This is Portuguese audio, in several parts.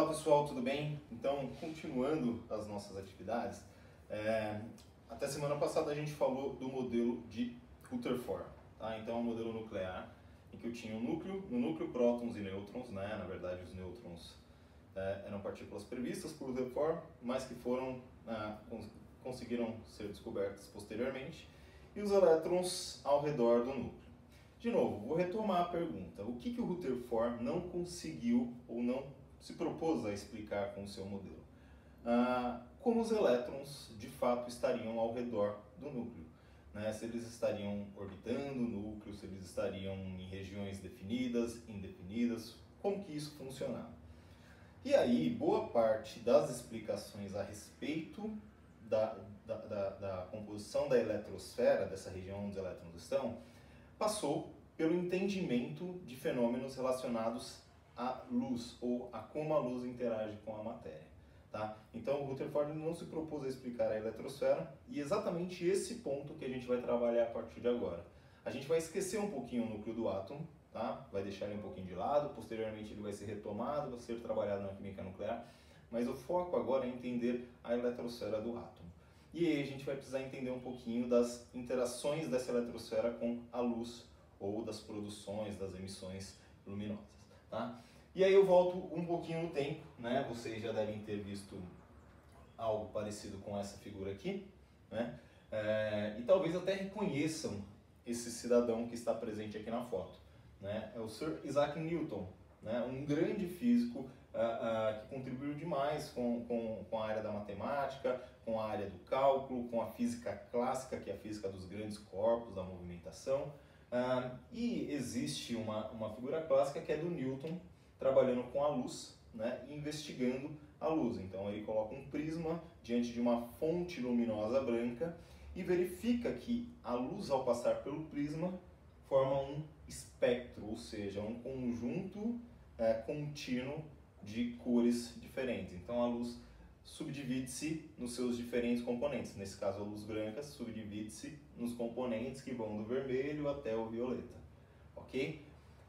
Olá pessoal, tudo bem? Então, continuando as nossas atividades, até semana passada a gente falou do modelo de Rutherford, tá? Então é um modelo nuclear em que eu tinha um núcleo, no núcleo prótons e nêutrons, né? Na verdade os nêutrons eram partículas previstas por Rutherford, mas que conseguiram ser descobertas posteriormente, e os elétrons ao redor do núcleo. De novo, vou retomar a pergunta: o que o Rutherford não conseguiu ou não se propôs a explicar com o seu modelo? Como os elétrons de fato estariam ao redor do núcleo, né? Se eles estariam orbitando o núcleo, se eles estariam em regiões definidas, indefinidas, como que isso funcionava? E aí, boa parte das explicações a respeito da composição da eletrosfera, dessa região onde os elétrons estão, passou pelo entendimento de fenômenos relacionados à luz, ou a como a luz interage com a matéria. Tá? Então o Rutherford não se propôs a explicar a eletrosfera, e exatamente esse ponto que a gente vai trabalhar a partir de agora. A gente vai esquecer um pouquinho o núcleo do átomo, tá? Vai deixar ele um pouquinho de lado, posteriormente ele vai ser retomado, vai ser trabalhado na química nuclear, mas o foco agora é entender a eletrosfera do átomo. E aí a gente vai precisar entender um pouquinho das interações dessa eletrosfera com a luz, ou das produções, das emissões luminosas. Tá? E aí eu volto um pouquinho no tempo, né? Vocês já devem ter visto algo parecido com essa figura aqui, né? E talvez até reconheçam esse cidadão que está presente aqui na foto, né? É o Sir Isaac Newton, né? Um grande físico que contribuiu demais com a área da matemática, com a área do cálculo, com a física clássica, que é a física dos grandes corpos, da movimentação. E existe uma figura clássica que é do Newton, trabalhando com a luz, né, e investigando a luz. Então ele coloca um prisma diante de uma fonte luminosa branca e verifica que a luz, ao passar pelo prisma, forma um espectro, ou seja, um conjunto contínuo de cores diferentes. Então a luz subdivide-se nos seus diferentes componentes. Nesse caso, a luz branca subdivide-se nos componentes que vão do vermelho até o violeta. Ok?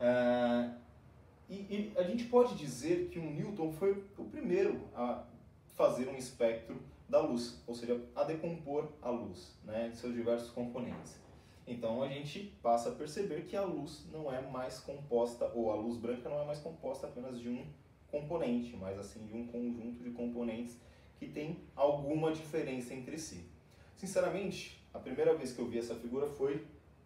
E a gente pode dizer que o Newton foi o primeiro a fazer um espectro da luz, ou seja, a decompor a luz, né, em seus diversos componentes. Então a gente passa a perceber que a luz não é mais composta, ou a luz branca não é mais composta apenas de um componente, mas assim de um conjunto de componentes que tem alguma diferença entre si. Sinceramente, a primeira vez que eu vi essa figura foi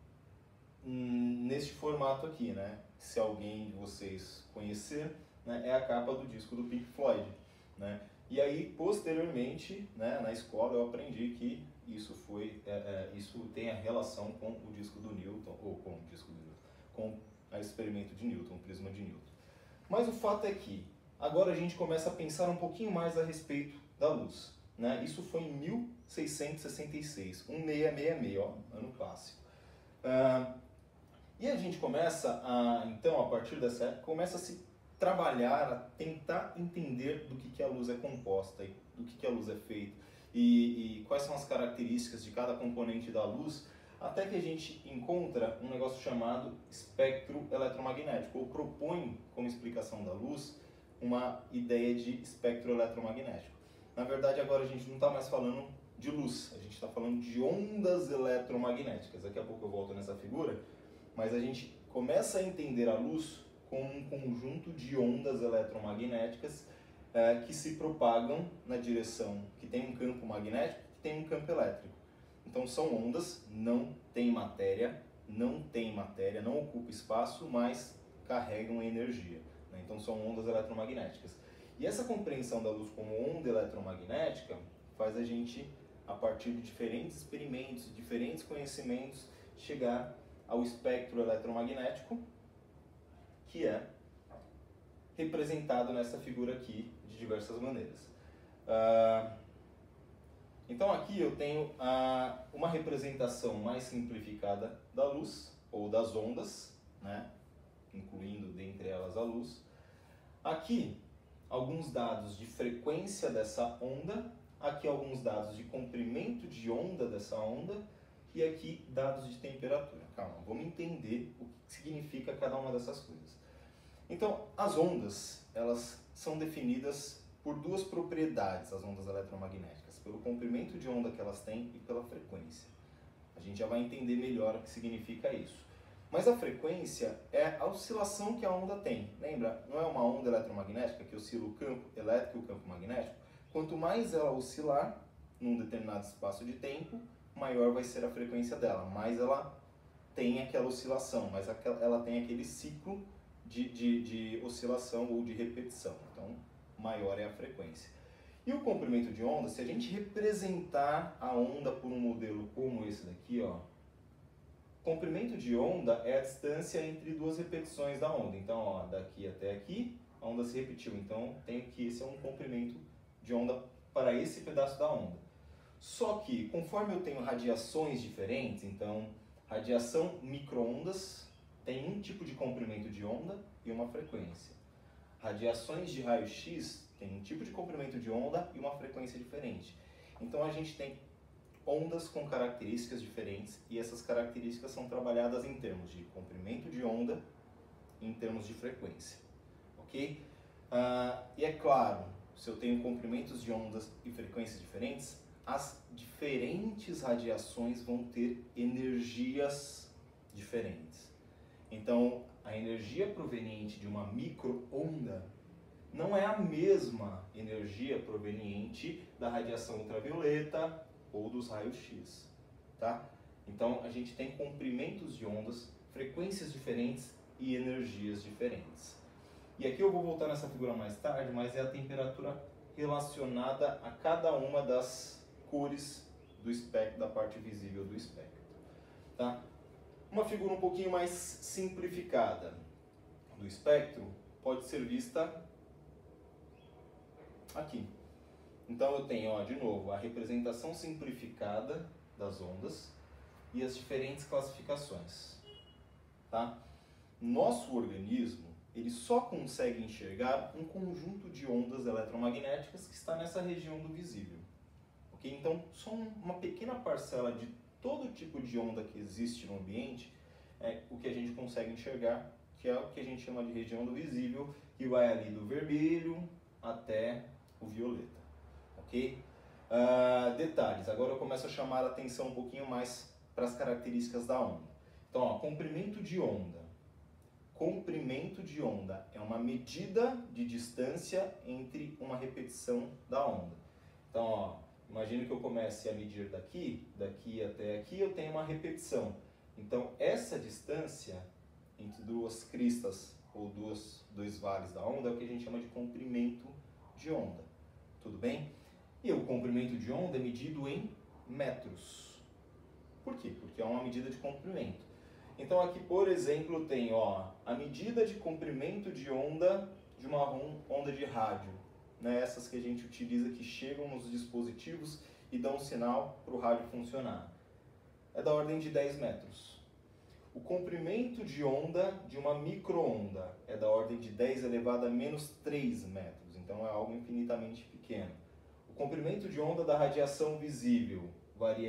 neste formato aqui, né? Se alguém de vocês conhecer, né, é a capa do disco do Pink Floyd, né? E aí, posteriormente, né, na escola eu aprendi que isso tem a relação com o disco do Newton, ou com o disco do Newton, com o experimento de Newton, o prisma de Newton. Mas o fato é que agora a gente começa a pensar um pouquinho mais a respeito da luz, né? Isso foi em 1666, 1666, ó, ano clássico. E a gente começa então, a partir dessa época, começa a se trabalhar, a tentar entender do que a luz é composta, e do que a luz é feita, e quais são as características de cada componente da luz, até que a gente encontra um negócio chamado espectro eletromagnético, ou propõe como explicação da luz uma ideia de espectro eletromagnético. Na verdade, agora a gente não está mais falando de luz, a gente está falando de ondas eletromagnéticas. Daqui a pouco eu volto nessa figura, mas a gente começa a entender a luz como um conjunto de ondas eletromagnéticas que se propagam na direção que tem um campo magnético, que tem um campo elétrico. Então são ondas, não tem matéria, não ocupa espaço, mas carregam energia, né? Então são ondas eletromagnéticas. E essa compreensão da luz como onda eletromagnética faz a gente, a partir de diferentes experimentos, diferentes conhecimentos, chegar ao espectro eletromagnético, que é representado nessa figura aqui de diversas maneiras. Então aqui eu tenho uma representação mais simplificada da luz, ou das ondas, né? Incluindo dentre elas a luz. Aqui alguns dados de frequência dessa onda, aqui alguns dados de comprimento de onda dessa onda, e aqui dados de temperatura. Calma, vamos entender o que significa cada uma dessas coisas. Então, as ondas, elas são definidas por duas propriedades, as ondas eletromagnéticas, pelo comprimento de onda que elas têm e pela frequência. A gente já vai entender melhor o que significa isso. Mas a frequência é a oscilação que a onda tem. Lembra? Não é uma onda eletromagnética que oscila o campo elétrico e o campo magnético? Quanto mais ela oscilar num determinado espaço de tempo, maior vai ser a frequência dela. Mais ela tem aquela oscilação, mais ela tem aquele ciclo de oscilação ou de repetição. Então, maior é a frequência. E o comprimento de onda, se a gente representar a onda por um modelo como esse daqui, ó, comprimento de onda é a distância entre duas repetições da onda. Então, ó, daqui até aqui, a onda se repetiu. Então, tenho que esse é um comprimento de onda para esse pedaço da onda. Só que, conforme eu tenho radiações diferentes, então, radiação micro-ondas tem um tipo de comprimento de onda e uma frequência. Radiações de raio-x tem um tipo de comprimento de onda e uma frequência diferente. Então, a gente tem ondas com características diferentes e essas características são trabalhadas em termos de comprimento de onda e em termos de frequência, ok? E é claro, se eu tenho comprimentos de ondas e frequências diferentes, as diferentes radiações vão ter energias diferentes. Então, a energia proveniente de uma micro-onda não é a mesma energia proveniente da radiação ultravioleta ou dos raios-x, tá? Então, a gente tem comprimentos de ondas, frequências diferentes e energias diferentes. E aqui eu vou voltar nessa figura mais tarde, mas é a temperatura relacionada a cada uma das cores do espectro, da parte visível do espectro, tá? Uma figura um pouquinho mais simplificada do espectro pode ser vista aqui. Então eu tenho, ó, de novo, a representação simplificada das ondas e as diferentes classificações, tá? Nosso organismo, ele só consegue enxergar um conjunto de ondas eletromagnéticas que está nessa região do visível, ok? Então, só uma pequena parcela de todo tipo de onda que existe no ambiente é o que a gente consegue enxergar, que é o que a gente chama de região do visível, que vai ali do vermelho até o violeta. Ok? Detalhes, agora eu começo a chamar a atenção um pouquinho mais para as características da onda. Então, ó, comprimento de onda. Comprimento de onda é uma medida de distância entre uma repetição da onda. Então, ó, imagine que eu comece a medir daqui até aqui, eu tenho uma repetição. Então, essa distância entre duas cristas ou dois vales da onda é o que a gente chama de comprimento de onda. Tudo bem? E o comprimento de onda é medido em metros. Por quê? Porque é uma medida de comprimento. Então aqui, por exemplo, eu tenho, ó, a medida de comprimento de onda de uma onda de rádio, né? Essas que a gente utiliza que chegam nos dispositivos e dão um sinal para o rádio funcionar. É da ordem de 10 metros. O comprimento de onda de uma micro-onda é da ordem de 10 elevado a menos 3 metros. Então é algo infinitamente pequeno. O comprimento de onda da radiação visível varia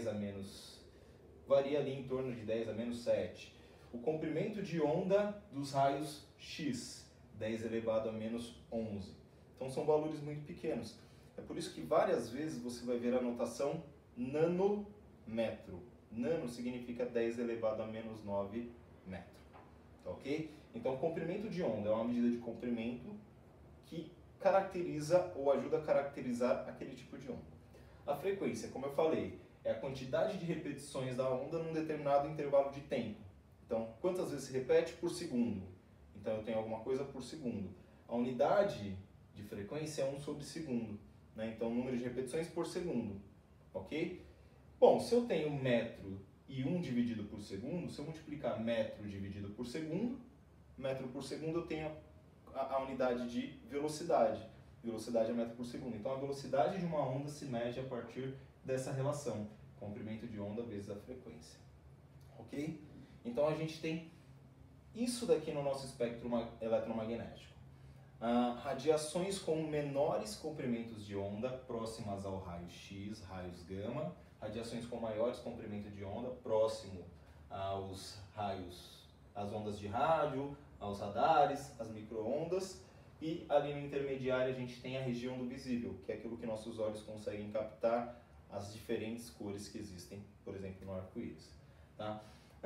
ali em torno de 10 a menos 7. O comprimento de onda dos raios X, 10 elevado a menos 11. Então são valores muito pequenos. É por isso que várias vezes você vai ver a notação nanômetro. Nano significa 10 elevado a menos 9 metro. Tá, ok? Então, comprimento de onda é uma medida de comprimento que caracteriza ou ajuda a caracterizar aquele tipo de onda. A frequência, como eu falei, é a quantidade de repetições da onda num determinado intervalo de tempo. Então, quantas vezes se repete? Por segundo. Então, eu tenho alguma coisa por segundo. A unidade de frequência é 1 sobre segundo, né? Então, número de repetições por segundo, ok? Bom, se eu tenho metro e 1 dividido por segundo, se eu multiplicar metro dividido por segundo, metro por segundo eu tenho a unidade de velocidade. Velocidade é metro por segundo. Então, a velocidade de uma onda se mede a partir dessa relação. Comprimento de onda vezes a frequência. Ok? Então, a gente tem isso daqui no nosso espectro eletromagnético. Radiações com menores comprimentos de onda próximas ao raio X, raios gama. Radiações com maiores comprimentos de onda próximo aos raios, às ondas de rádio, aos radares, as micro-ondas, e ali no intermediário a gente tem a região do visível, que é aquilo que nossos olhos conseguem captar as diferentes cores que existem, por exemplo, no arco-íris. Tá?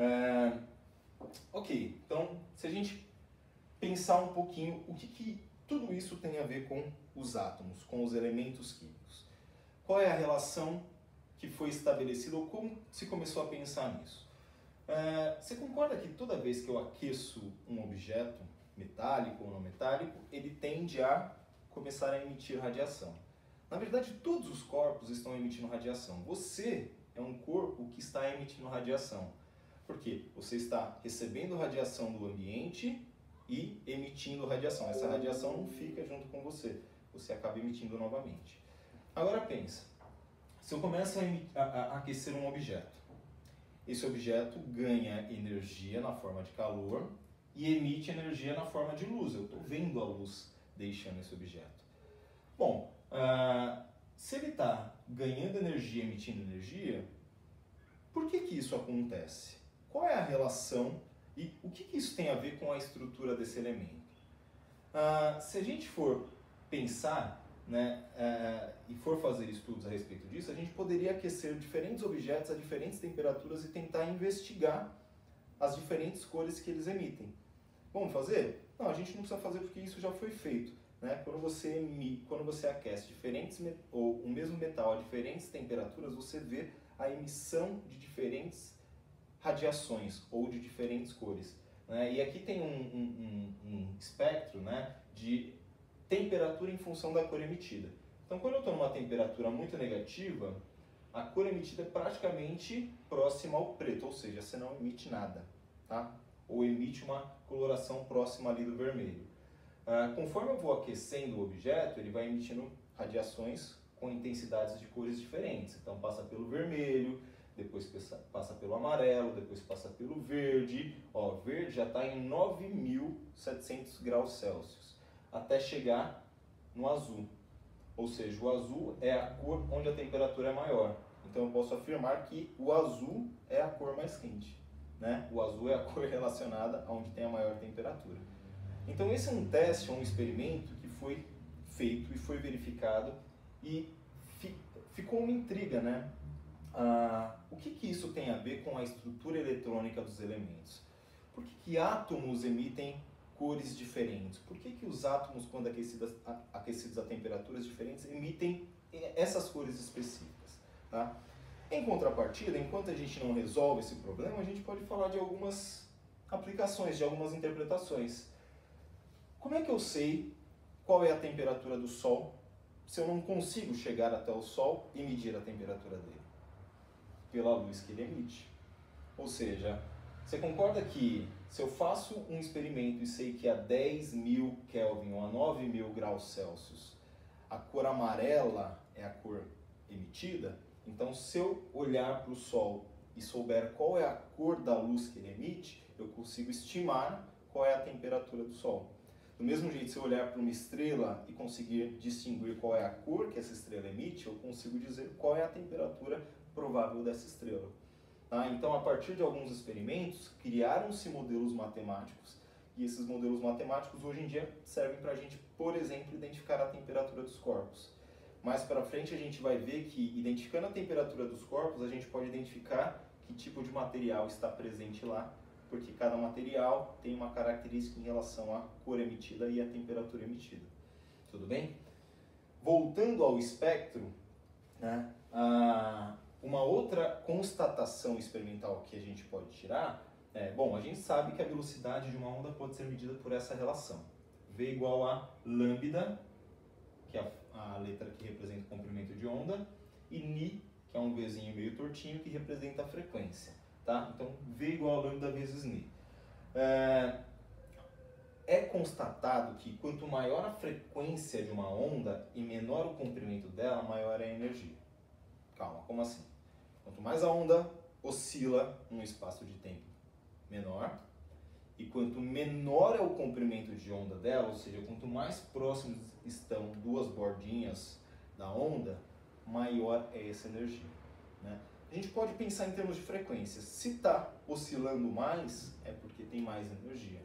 Ok, então se a gente pensar um pouquinho o que tudo isso tem a ver com os átomos, com os elementos químicos. Qual é a relação que foi estabelecida ou como se começou a pensar nisso? Você concorda que toda vez que eu aqueço um objeto, metálico ou não metálico, ele tende a começar a emitir radiação? Na verdade, todos os corpos estão emitindo radiação. Você é um corpo que está emitindo radiação. Por quê? Você está recebendo radiação do ambiente e emitindo radiação. Essa radiação não fica junto com você, você acaba emitindo novamente. Agora pensa, se eu começo a aquecer um objeto, esse objeto ganha energia na forma de calor e emite energia na forma de luz. Eu estou vendo a luz deixando esse objeto. Bom, se ele está ganhando energia, emitindo energia, por que isso acontece? Qual é a relação e o que isso tem a ver com a estrutura desse elemento? Se a gente for pensar, né, e for fazer estudos a respeito disso, a gente poderia aquecer diferentes objetos a diferentes temperaturas e tentar investigar as diferentes cores que eles emitem. Vamos fazer? Não, a gente não precisa fazer porque isso já foi feito. Né? Quando você aquece ou o mesmo metal a diferentes temperaturas, você vê a emissão de diferentes radiações ou de diferentes cores. Né? E aqui tem um espectro, né, de temperatura em função da cor emitida. Então, quando eu estou numa temperatura muito negativa, a cor emitida é praticamente próxima ao preto, ou seja, você não emite nada, tá? Ou emite uma coloração próxima ali do vermelho. Conforme eu vou aquecendo o objeto, ele vai emitindo radiações com intensidades de cores diferentes. Então, passa pelo vermelho, depois passa pelo amarelo, depois passa pelo verde. Ó, verde já está em 9.700 graus Celsius, até chegar no azul. Ou seja, o azul é a cor onde a temperatura é maior. Então eu posso afirmar que o azul é a cor mais quente. Né? O azul é a cor relacionada a onde tem a maior temperatura. Então esse é um teste, um experimento que foi feito e foi verificado e ficou uma intriga, né? O que isso tem a ver com a estrutura eletrônica dos elementos? Por que átomos emitem cores diferentes? Por que os átomos, quando aquecidos a temperaturas diferentes, emitem essas cores específicas? Tá? Em contrapartida, enquanto a gente não resolve esse problema, a gente pode falar de algumas aplicações, de algumas interpretações. Como é que eu sei qual é a temperatura do Sol se eu não consigo chegar até o Sol e medir a temperatura dele? Pela luz que ele emite. Ou seja, você concorda que se eu faço um experimento e sei que a 10.000 Kelvin ou a 9.000 graus Celsius a cor amarela é a cor emitida, então se eu olhar para o Sol e souber qual é a cor da luz que ele emite, eu consigo estimar qual é a temperatura do Sol. Do mesmo jeito, se eu olhar para uma estrela e conseguir distinguir qual é a cor que essa estrela emite, eu consigo dizer qual é a temperatura provável dessa estrela. Tá? Então, a partir de alguns experimentos, criaram-se modelos matemáticos, e esses modelos matemáticos hoje em dia servem para a gente, por exemplo, identificar a temperatura dos corpos. Mais para frente a gente vai ver que, identificando a temperatura dos corpos, a gente pode identificar que tipo de material está presente lá, porque cada material tem uma característica em relação à cor emitida e à temperatura emitida. Tudo bem? Voltando ao espectro, né, uma outra constatação experimental que a gente pode tirar bom, a gente sabe que a velocidade de uma onda pode ser medida por essa relação. V igual a lambda, que é a letra que representa o comprimento de onda, e ni, que é um Vzinho meio tortinho, que representa a frequência. Tá? Então, V igual a lambda vezes ni. É constatado que quanto maior a frequência de uma onda e menor o comprimento dela, maior é a energia. Calma, como assim? Quanto mais a onda oscila num espaço de tempo menor, e quanto menor é o comprimento de onda dela, ou seja, quanto mais próximos estão duas bordinhas da onda, maior é essa energia. Né? A gente pode pensar em termos de frequência. Se está oscilando mais, é porque tem mais energia.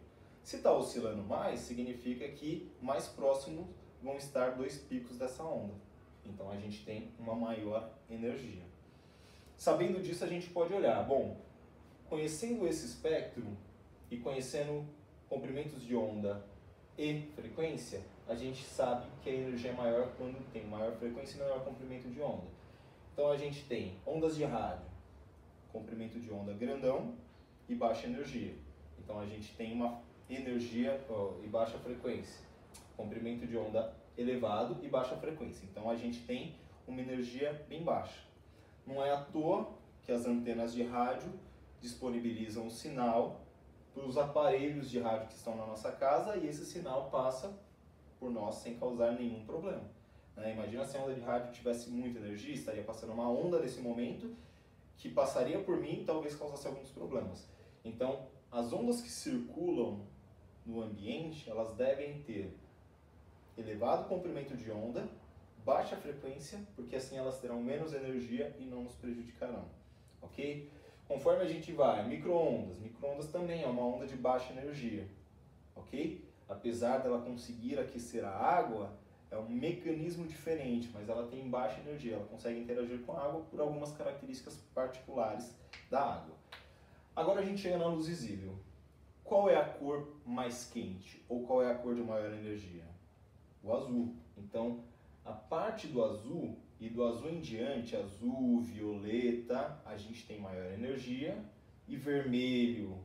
Se está oscilando mais, significa que mais próximos vão estar dois picos dessa onda. Então a gente tem uma maior energia. Sabendo disso, a gente pode olhar, bom, conhecendo esse espectro e conhecendo comprimentos de onda e frequência, a gente sabe que a energia é maior quando tem maior frequência e menor comprimento de onda. Então a gente tem ondas de rádio, comprimento de onda grandão e baixa energia. Então a gente tem uma energia e baixa frequência, comprimento de onda elevado e baixa frequência. Então a gente tem uma energia bem baixa. Não é à toa que as antenas de rádio disponibilizam o sinal para os aparelhos de rádio que estão na nossa casa e esse sinal passa por nós sem causar nenhum problema. Imagina se a onda de rádio tivesse muita energia, estaria passando uma onda nesse momento que passaria por mim e talvez causasse alguns problemas. Então, as ondas que circulam no ambiente, elas devem ter elevado comprimento de onda, baixa frequência, porque assim elas terão menos energia e não nos prejudicarão, ok? Conforme a gente vai, micro-ondas também é uma onda de baixa energia, ok? Apesar dela conseguir aquecer a água, é um mecanismo diferente, mas ela tem baixa energia, ela consegue interagir com a água por algumas características particulares da água. Agora a gente chega na luz visível. Qual é a cor mais quente ou qual é a cor de maior energia? O azul. Então, a parte do azul e do azul em diante, azul, violeta, a gente tem maior energia, e vermelho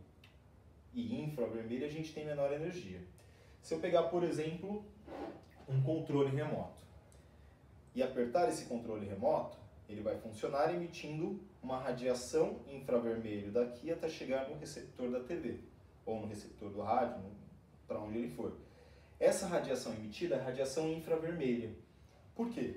e infravermelho a gente tem menor energia. Se eu pegar, por exemplo, um controle remoto e apertar esse controle remoto, ele vai funcionar emitindo uma radiação infravermelho daqui até chegar no receptor da TV, ou no receptor do rádio, para onde ele for. Essa radiação emitida é radiação infravermelha. Por quê?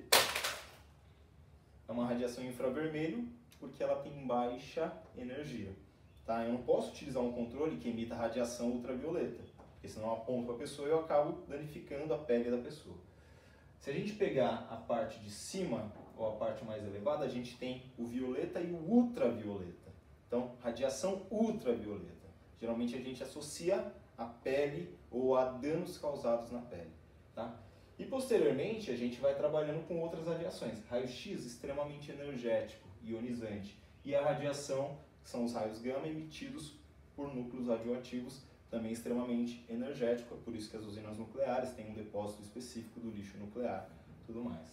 É uma radiação infravermelho porque ela tem baixa energia. Tá? Eu não posso utilizar um controle que emita radiação ultravioleta, porque senão eu aponto para a pessoa e eu acabo danificando a pele da pessoa. Se a gente pegar a parte de cima, ou a parte mais elevada, a gente tem o violeta e o ultravioleta. Então, radiação ultravioleta. Geralmente a gente associa a pele ou a danos causados na pele. Tá? E posteriormente a gente vai trabalhando com outras radiações. Raio-X extremamente energético, ionizante. E a radiação, que são os raios gama emitidos por núcleos radioativos, também extremamente energético. É por isso que as usinas nucleares têm um depósito específico do lixo nuclear e tudo mais.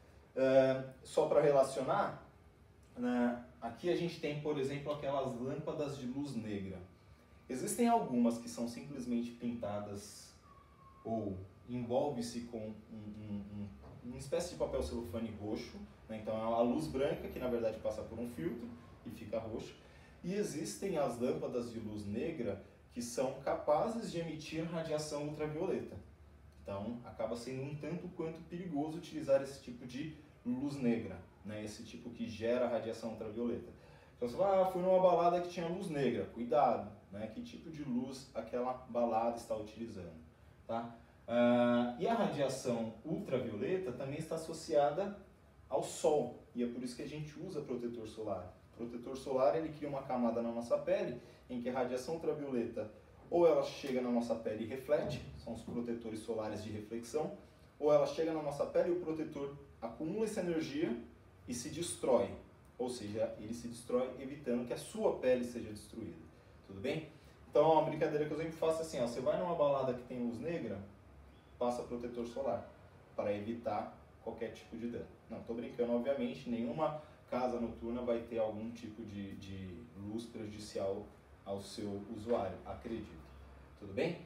Só para relacionar, né, aqui a gente tem, por exemplo, aquelas lâmpadas de luz negra. Existem algumas que são simplesmente pintadas ou envolve-se com uma espécie de papel celofane roxo, né? Então é a luz branca que na verdade passa por um filtro e fica roxo. E existem as lâmpadas de luz negra que são capazes de emitir radiação ultravioleta. Então acaba sendo um tanto quanto perigoso utilizar esse tipo de luz negra, né? Esse tipo que gera radiação ultravioleta. Então você vai, fui numa balada que tinha luz negra, cuidado, né? Que tipo de luz aquela balada está utilizando, tá? E a radiação ultravioleta também está associada ao sol, e é por isso que a gente usa protetor solar. O protetor solar ele cria uma camada na nossa pele em que a radiação ultravioleta ou ela chega na nossa pele e reflete, são os protetores solares de reflexão, ou ela chega na nossa pele e o protetor acumula essa energia e se destrói, ou seja, ele se destrói evitando que a sua pele seja destruída, tudo bem? Então uma brincadeira que eu sempre faço é assim, ó, você vai numa balada que tem luz negra, passa protetor solar, para evitar qualquer tipo de dano. Não, estou brincando, obviamente, nenhuma casa noturna vai ter algum tipo de luz prejudicial ao seu usuário, acredito. Tudo bem?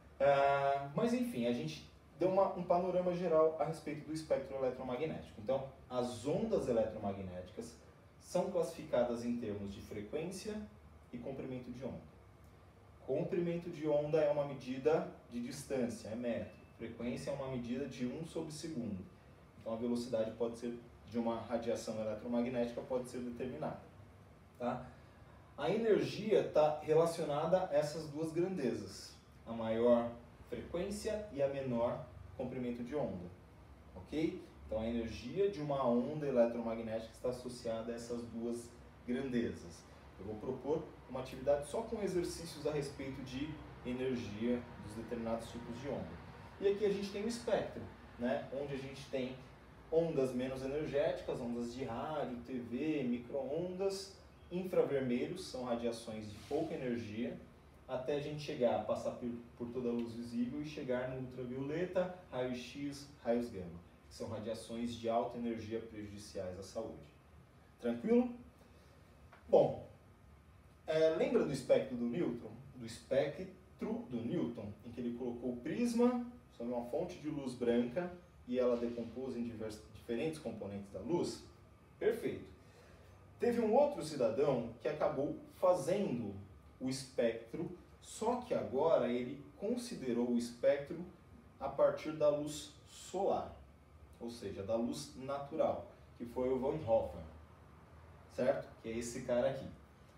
Mas enfim, a gente deu um panorama geral a respeito do espectro eletromagnético. Então, as ondas eletromagnéticas são classificadas em termos de frequência e comprimento de onda. Comprimento de onda é uma medida de distância, é metro. Frequência é uma medida de 1/segundo. Então, a velocidade pode ser de uma radiação eletromagnética pode ser determinada. Tá? A energia está relacionada a essas duas grandezas, a maior frequência e a menor comprimento de onda, ok? Então a energia de uma onda eletromagnética está associada a essas duas grandezas. Eu vou propor uma atividade só com exercícios a respeito de energia dos determinados tipos de onda. E aqui a gente tem o espectro, né? Onde a gente tem ondas menos energéticas, ondas de rádio, TV, micro-ondas, infravermelhos, são radiações de pouca energia, até a gente chegar, passar por toda a luz visível e chegar no ultravioleta, raio-x, raios gama, que são radiações de alta energia prejudiciais à saúde. Tranquilo? Bom, lembra do espectro do Newton? Do espectro do Newton, em que ele colocou o prisma sobre uma fonte de luz branca e ela decompôs em diferentes componentes da luz? Perfeito. Teve um outro cidadão que acabou fazendo o espectro, só que agora ele considerou o espectro a partir da luz solar, ou seja, da luz natural, que foi o Van Hofer, certo? Que é esse cara aqui.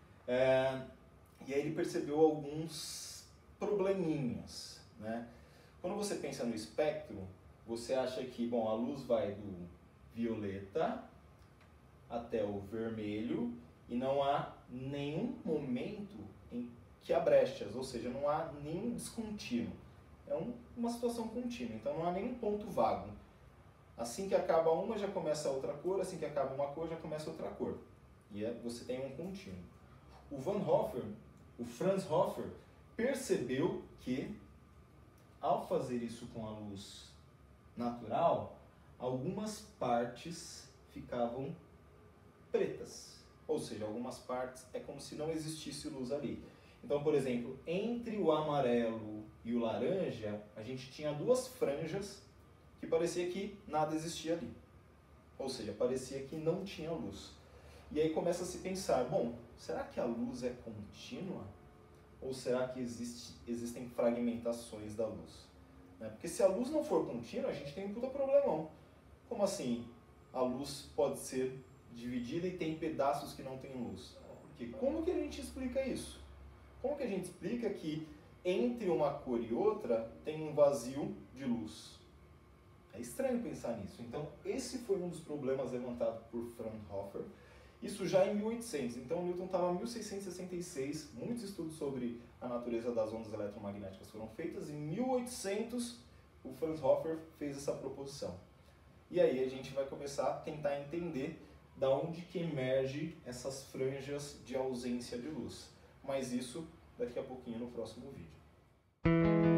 E aí ele percebeu alguns probleminhas, né? Quando você pensa no espectro, você acha que, bom, a luz vai do violeta até o vermelho e não há nenhum momento em que há brechas, ou seja, não há nenhum descontínuo. É uma situação contínua, então não há nenhum ponto vago. Assim que acaba uma, já começa outra cor, assim que acaba uma cor, já começa outra cor. E você tem um contínuo. O Franz Hofer, percebeu que, ao fazer isso com a luz natural, algumas partes ficavam pretas. Ou seja, algumas partes é como se não existisse luz ali. Então, por exemplo, entre o amarelo e o laranja, a gente tinha duas franjas que parecia que nada existia ali. Ou seja, parecia que não tinha luz. E aí começa a se pensar, bom, será que a luz é contínua? Ou será que existem fragmentações da luz? Porque se a luz não for contínua, a gente tem um puta problemão. Como assim a luz pode ser dividida e tem pedaços que não têm luz? Porque como que a gente explica isso? Como que a gente explica que entre uma cor e outra tem um vazio de luz? É estranho pensar nisso. Então, esse foi um dos problemas levantados por Fraunhofer. Isso já em 1800. Então, Newton estava em 1666. Muitos estudos sobre a natureza das ondas eletromagnéticas foram feitos. Em 1800, o Fraunhofer fez essa proposição. E aí a gente vai começar a tentar entender da onde que emerge essas franjas de ausência de luz. Mas isso daqui a pouquinho no próximo vídeo.